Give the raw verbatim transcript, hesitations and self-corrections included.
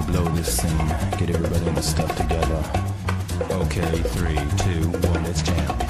blow this scene. Get everybody in the stuff together. Okay, three, two, one, let's jam.